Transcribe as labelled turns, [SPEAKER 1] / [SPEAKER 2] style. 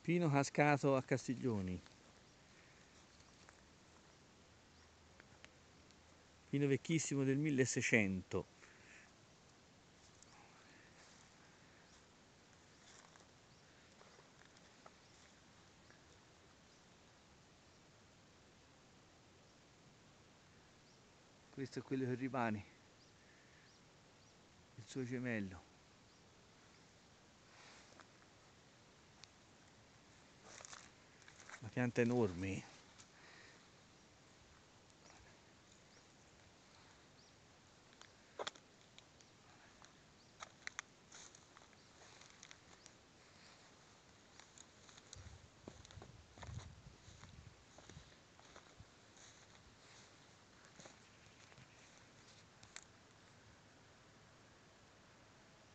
[SPEAKER 1] Pino cascato a Castiglioni. Pino vecchissimo del 1600. Questo è quello che rimane, il suo gemello. Una pianta enorme.